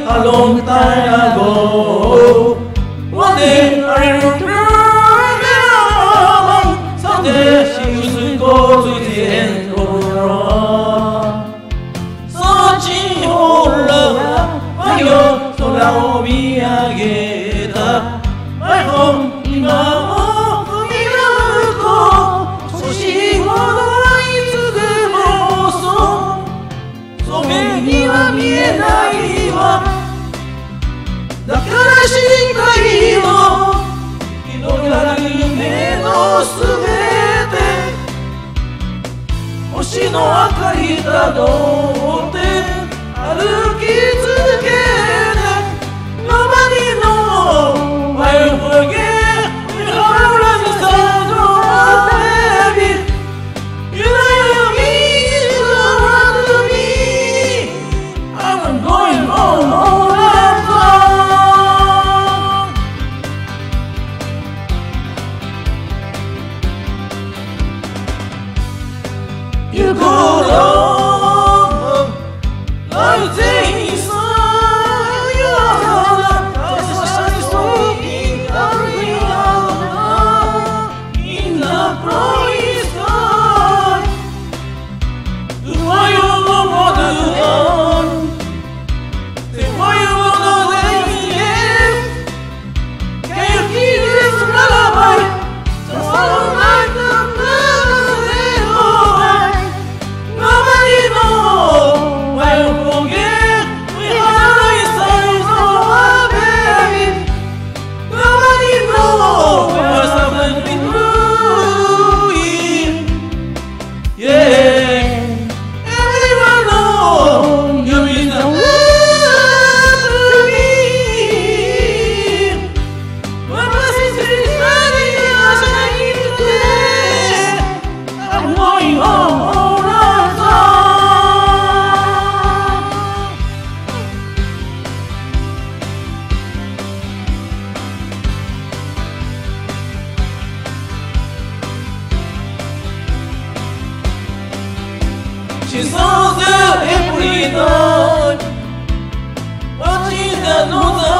a long time ago. One day I will drown. Someday she will go to the end of the road. Searching for love, 真夜空を見上げた。My home 今も海の向こう、少しほどいつでもそう。それには見えないわ。だから深海の広がる夢のすべて、星の明かりたどって歩き続けて Nobody knows why you forget when you're around the sun, oh baby. You know you mean so much to me. I'm going on all that time. You go on, like things so you are in the bright sky. Why you wanna run? Say why you wanna live? Can you hear this lullaby? Just like the birds away. Nobody knows why you forget we are inside our baby. Nobody knows where something been doing. Yeah, everyone knows you mean the world to me. When my sister is running, I'm shining today. I'm going home all the time. She saw there every night, watching the northern